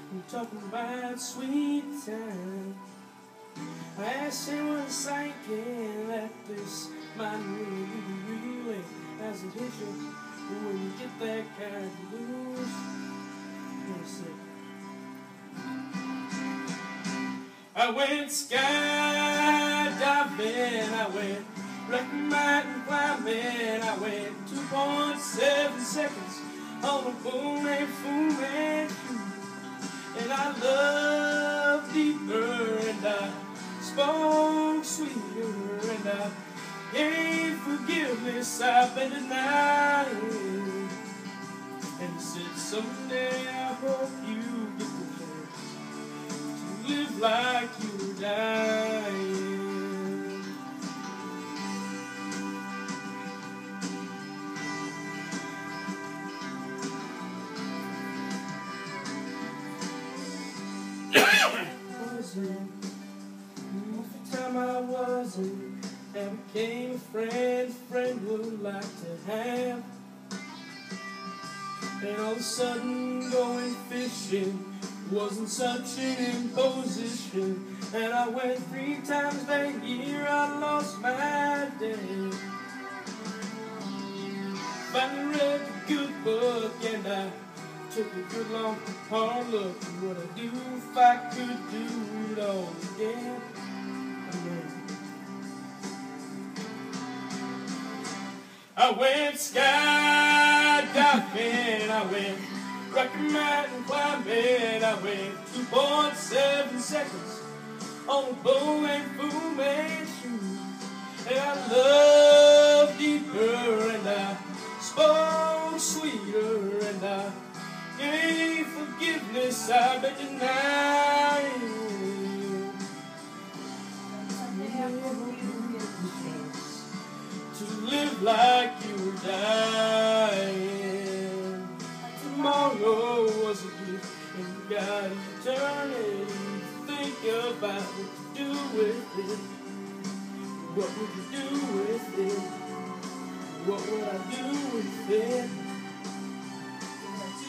I'm talking about sweet time. I asked him what sank in that this might really as it hits you when you get that kind of blues. I went skydiving, I went rock mountain climbing, I went 2.7 seconds on a boom and boom and shoe. And I loved deeper, and I spoke sweeter, and I gave forgiveness I've been denying. And he said, someday I hope you get the chance to live like you were dying. Every time I wasn't, and became a friend would like to have. And all of a sudden going fishing wasn't such an imposition. And I went 3 times that year, I lost my dad. Finally read the good book and I took a good long hard look at what I'd do if I could do it all again. I went skydiving, I went rocky mountain climbing, I went 2.7 seconds on a boom and boom and shoe. And I loved deeper, and I spoke sweeter, and I gave forgiveness I've been denying. To live like you were dying. Tomorrow was a gift, and you got eternity. Think about what to do with it. What would you do with it? What would I do with it?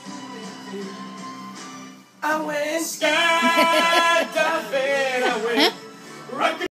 I went skydiving, I went